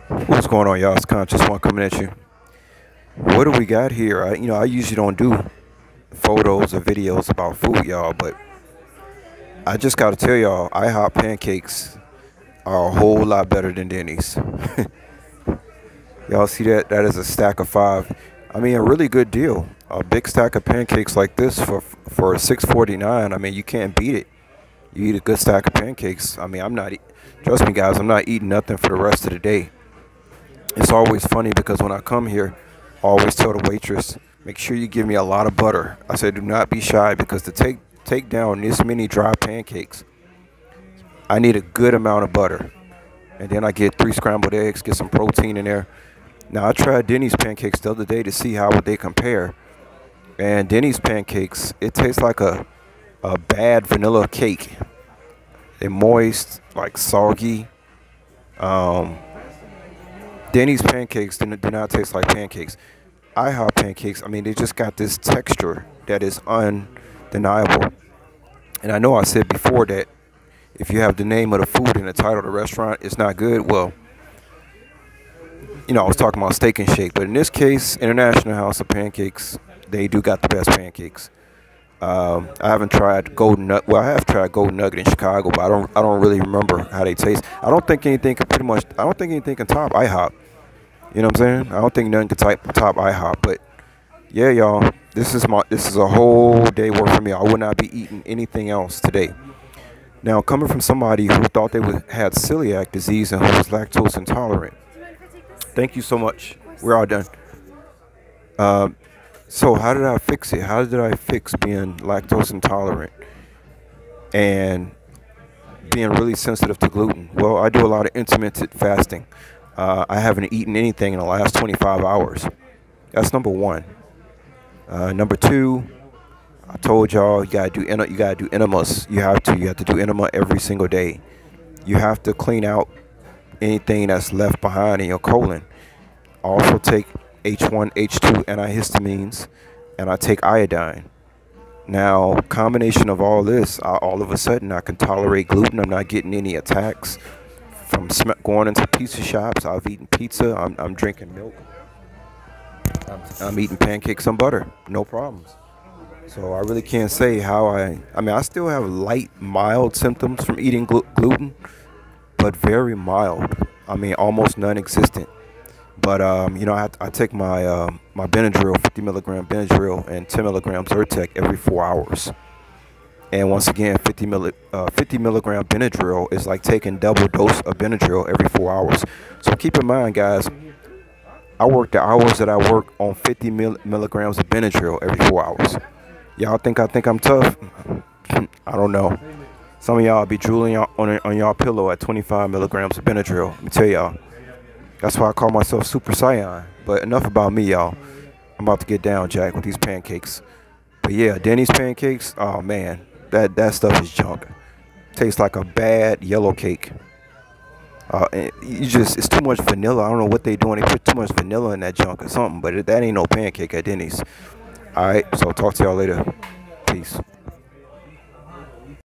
What's going on, y'all? It's Conscious One coming at you. What do we got here? I usually don't do photos or videos about food, y'all, but I just gotta tell y'all, IHOP pancakes are a whole lot better than Denny's. Y'all see that? That is a stack of five. I mean, a really good deal. A big stack of pancakes like this for $6.49. I mean, you can't beat it. You eat a good stack of pancakes. I mean, trust me, guys, I'm not eating nothing for the rest of the day. It's always funny because when I come here, I always tell the waitress, make sure you give me a lot of butter. I said, do not be shy, because to take down this many dry pancakes, I need a good amount of butter. And then I get 3 scrambled eggs, get some protein in there. Now, I tried Denny's pancakes the other day to see how would they compare. And Denny's pancakes, it tastes like a bad vanilla cake. They're moist, like soggy. Denny's pancakes do not taste like pancakes. IHOP pancakes, I mean, they just got this texture that is undeniable. And I know I said before that if you have the name of the food in the title of the restaurant, it's not good. Well, I was talking about Steak and Shake, but in this case, International House of Pancakes, they do got the best pancakes. I haven't tried Golden Nugget. Well, I have tried Golden Nugget in Chicago, but I don't really remember how they taste. I don't think anything can top IHOP. You know what I'm saying? I don't think nothing can top IHOP. But yeah, y'all, this is a whole day work for me. I would not be eating anything else today. Now, coming from somebody who thought they had celiac disease and who was lactose intolerant. Thank you so much. We're all done. So how did I fix it? How did I fix being lactose intolerant and being really sensitive to gluten? Well, I do a lot of intermittent fasting. I haven't eaten anything in the last 25 hours. That's number one. Number two, I told y'all you gotta do enemas. You have to do enema every single day. You have to clean out anything that's left behind in your colon. Also take H1, H2 antihistamines, and I take iodine. Now, combination of all this, all of a sudden I can tolerate gluten. I'm not getting any attacks from going into pizza shops. I've eaten pizza. I'm drinking milk. I'm eating pancakes and butter. No problems. So I really can't say how I mean, I still have mild symptoms from eating gluten, but very mild. I mean, almost non-existent. But I take my my Benadryl, 50 milligram Benadryl, and 10 milligram Zyrtec every 4 hours. And once again, 50 milligram Benadryl is like taking double dose of Benadryl every 4 hours. So keep in mind, guys, I work the hours that I work on 50 milligrams of Benadryl every 4 hours. Y'all think I'm tough? I don't know. Some of y'all be drooling on y'all pillow at 25 milligrams of Benadryl. Let me tell y'all. That's why I call myself Super Saiyan. But enough about me, y'all. I'm about to get down, Jack, with these pancakes. But yeah, Denny's pancakes, oh man, that stuff is junk. Tastes like a bad yellow cake. It's too much vanilla. I don't know what they doing. They put too much vanilla in that junk or something. But that ain't no pancake at Denny's. All right, so talk to y'all later. Peace.